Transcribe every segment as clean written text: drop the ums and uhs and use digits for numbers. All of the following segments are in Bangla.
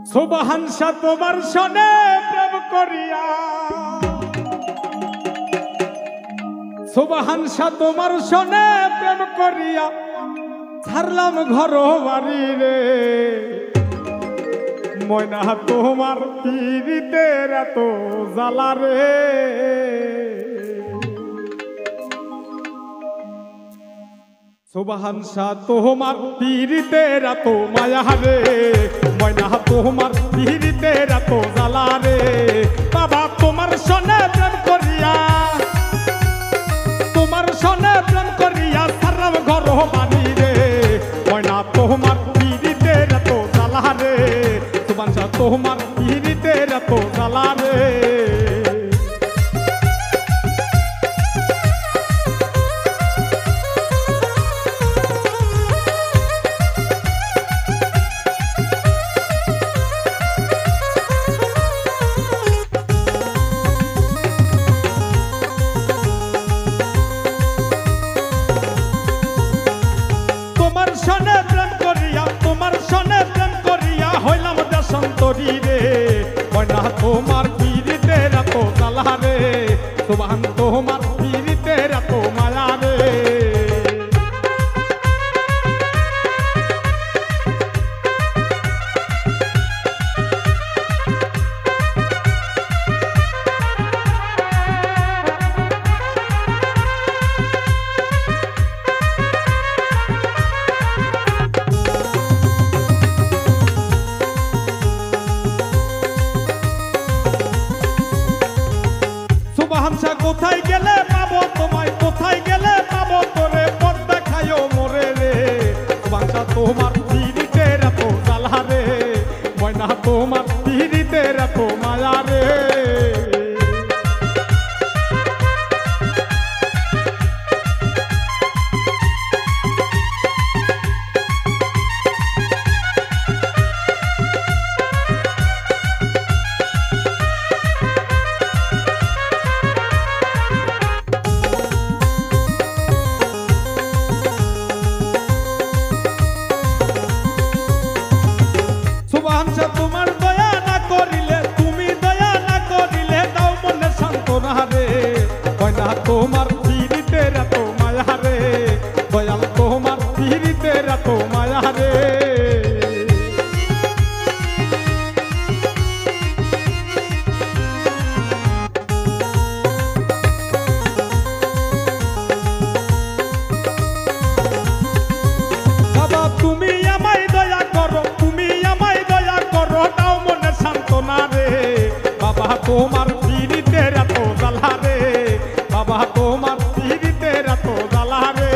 সুবহানশা তোমার সনে প্রেম করিয়া, সুবহানশা তোমার সনে প্রেম করিয়া ছাড়লাম ঘর বাড়ি রে। ময়না তোমার পীড়িতের এত জ্বালা রে। সুবহানশা তোমার পীড়িতের এত মায়া রে। ময়না তোমার পীড়িতের এত জ্বালা রে। বাবা তোমার সনে প্রেম করিয়া, তোমার সনে প্রেম করিয়া ছাড়লাম ঘর বাড়ি রে। ময়না তোমার পীড়িতের এত জ্বালা রে। সুবহানশা তোমার পীড়িতের এত জ্বালা রে। তোমার সনে প্রেম করিয়া, তোমার সনে প্রেম করিয়া হইলাম দেশান্তরী রে। ময়না তোমার পীড়িতের এত জ্বালা রে। সুবহান তোমার পীড়িতের এত মায়া রে। সুবহানশা কোথায় গেলে পাবো তোমায়, কোথায় গেলে পাবো তোরে, পথ দেখায়ও মোরে রে। সুবহানশা তোমার পীড়িতের এত জ্বালা রে। ময়না তোমার পীড়িতের এত মায়া রে। সুবহানশা তোমার দয়া না করিলে, তুমি দয়া না করিলে দাও মনে সান্ত্বনা রে। ময়না তোমার পীড়িতের এত মায়া রে। দয়াল তোমার পীড়িতের এত মায়া রে। বাবা তুমি আমায় দয়া করো, তুমি আমায় দয়া করো দাও মনে সান্ত্বনা রে। বাবা তোমার পীড়িতের এত জ্বালা রে। বাবা তোমার পীড়িতের এত জ্বালা রে।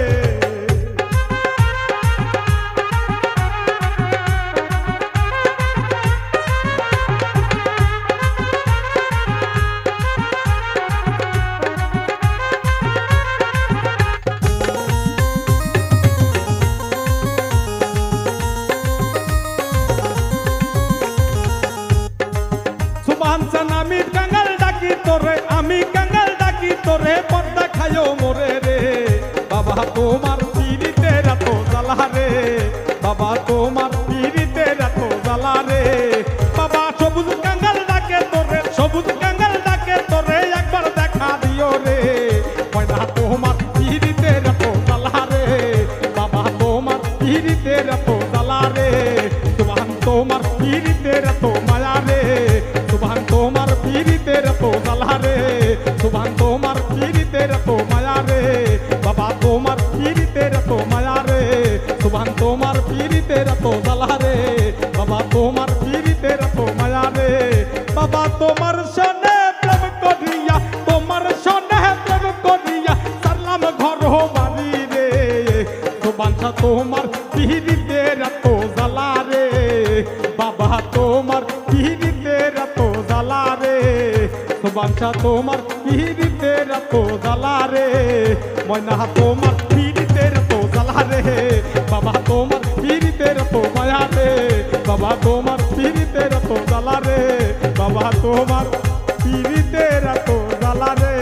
সুবহানশা আমি কাঙ্গাল ডাকি তোরে, আমি কাঙ্গাল ডাকি তোরে, পথ দেখায়ও মোরে রে। বাবা তোমার পীড়িতের এত জ্বালা রে। বাবা তোমার পীড়িতের এত জ্বালা রে। বাবা সবুজ কাঙ্গাল ডাকে তোরে, সবুজ কাঙ্গাল ডাকে তোরে, একবার দেখা দিও রে। ময়না তোমার পীড়িতের এত জ্বালা রে। বাবা তোমার পীড়িতের এত জ্বালা রে। সুবহান তোমার পীড়িতের এত মায়া রে। সুবহান তোমার পীড়িতের এত জ্বালা রে। সুবহান তোমার পীড়িতের এত মায়া রে। বাবা তোমার পীড়িতের এত মায়া রে। সুবহান তোমার পীড়িতের এত জ্বালা রে। বাবা তোমার পীড়িতের এত মায়া রে। বাবা তোমার সনে প্রেম করিয়া, তোমার সনে প্রেম করিয়া ছাড়লাম ঘর বাড়ি রে। সুবহানশা তোমার পীড়িতের এত জ্বালা রে। বাবা তোমার পীড়িতের এত জ্বালা রে। সুবহানশা তোমার পীড়িতের এত জ্বালা রে। ময়না তোমার পীড়িতের এত জ্বালা রে। বাবা তোমার পীড়িতের এত মায়া রে। বাবা তোমার পীড়িতের এত জ্বালা রে। বাবা তোমার পীড়িতের এত জ্বালা রে।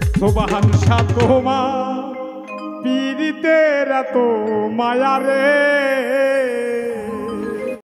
সুবহানশা তোমার পীড়িতের এত মায়া রে।